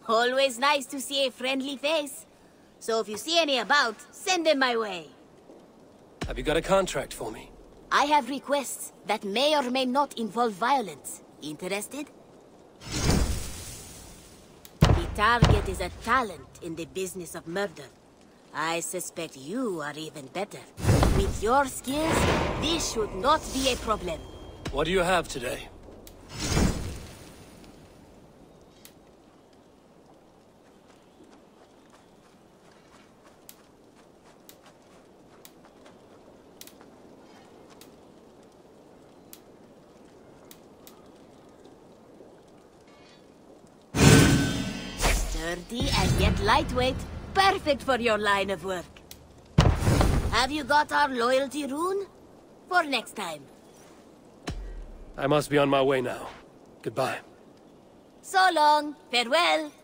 Always nice to see a friendly face. So if you see any about, send them my way. Have you got a contract for me? I have requests that may or may not involve violence. Interested? The target is a talent in the business of murder. I suspect you are even better. With your skills, this should not be a problem. What do you have today? Sturdy and yet lightweight. Perfect for your line of work. Have you got our loyalty rune? For next time. I must be on my way now. Goodbye. So long. Farewell.